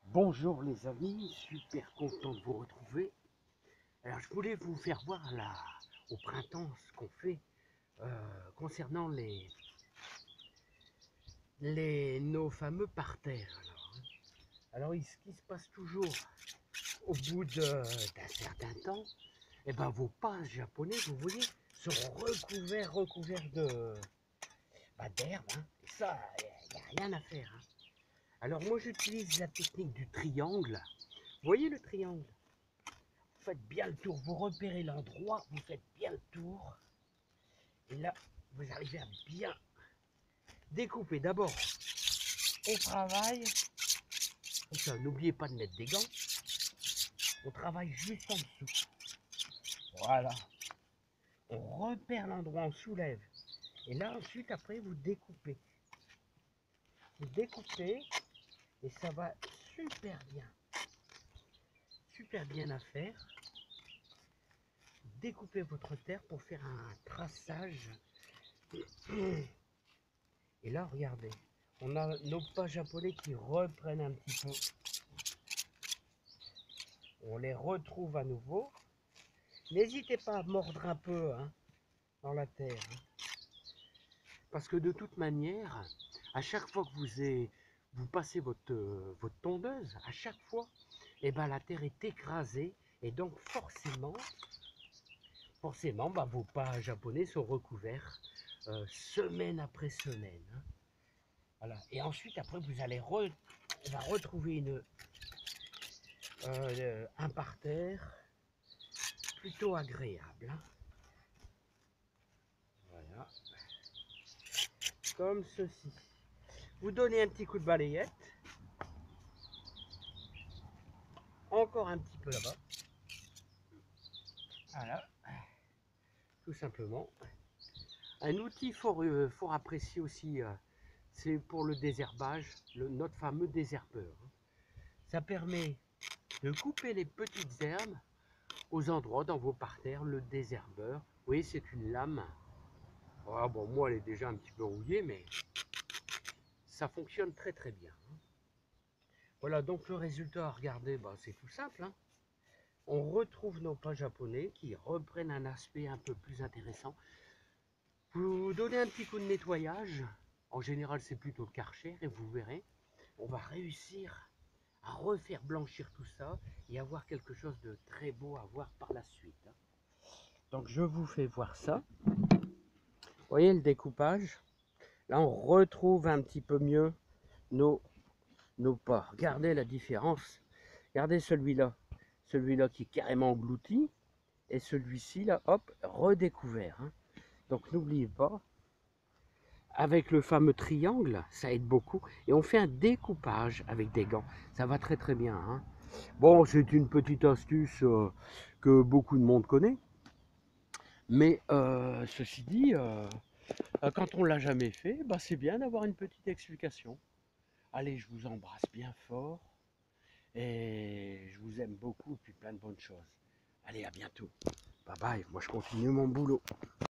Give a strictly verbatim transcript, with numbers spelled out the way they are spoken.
Bonjour les amis, super content de vous retrouver. Alors je voulais vous faire voir là, au printemps ce qu'on fait euh, concernant les, les, nos fameux parterres. Alors, hein. Alors ce qui se passe toujours au bout d'un certain temps, et ben vos pas japonais, vous voyez, sont recouverts, recouverts de bah, d'herbe. Hein. Et ça, il n'y a rien à faire. Hein. Alors moi j'utilise la technique du triangle. Vous voyez le triangle? Vous faites bien le tour, vous repérez l'endroit, vous faites bien le tour. Et là, vous arrivez à bien découper. D'abord, on travaille. N'oubliez pas de mettre des gants. On travaille juste en dessous. Voilà. On repère l'endroit, on soulève. Et là, ensuite, après, vous découpez. Vous découpez et ça va super bien. Super bien à faire. Découpez votre terre pour faire un traçage. Et là, regardez, on a nos pas japonais qui reprennent un petit peu. On les retrouve à nouveau. N'hésitez pas à mordre un peu hein, dans la terre. Hein. Parce que de toute manière, à chaque fois que vous, avez, vous passez votre, euh, votre tondeuse, à chaque fois, eh ben, la terre est écrasée. Et donc forcément, forcément bah, vos pas japonais sont recouverts euh, semaine après semaine. Hein. Voilà. Et ensuite, après, vous allez re, on va retrouver une, euh, un parterre plutôt agréable. Hein. Voilà. Comme ceci. Vous donnez un petit coup de balayette. Encore un petit peu là-bas. Voilà. Tout simplement. Un outil fort, euh, fort apprécié aussi, euh, c'est pour le désherbage, le, notre fameux désherbeur. Ça permet de couper les petites herbes aux endroits dans vos parterres, le désherbeur. Vous voyez, c'est une lame. Ah, bon, moi, elle est déjà un petit peu rouillée, mais ça fonctionne très très bien. Voilà, donc le résultat, regardez, bah, c'est tout simple. Hein. On retrouve nos pas japonais qui reprennent un aspect un peu plus intéressant. Vous donnez un petit coup de nettoyage. En général, c'est plutôt le Karcher et vous verrez, on va réussir à refaire blanchir tout ça et avoir quelque chose de très beau à voir par la suite. Donc, je vous fais voir ça. Vous voyez le découpage? Là, on retrouve un petit peu mieux nos, nos pas. Regardez la différence. Regardez celui-là. Celui-là qui est carrément englouti. Et celui-ci, là, hop, redécouvert. Hein. Donc, n'oubliez pas, avec le fameux triangle, ça aide beaucoup. Et on fait un découpage avec des gants. Ça va très très bien. Hein. Bon, c'est une petite astuce euh, que beaucoup de monde connaît. Mais euh, ceci dit, euh, quand on ne l'a jamais fait, bah, c'est bien d'avoir une petite explication. Allez, je vous embrasse bien fort. Et je vous aime beaucoup et puis plein de bonnes choses. Allez, à bientôt. Bye bye, moi je continue mon boulot.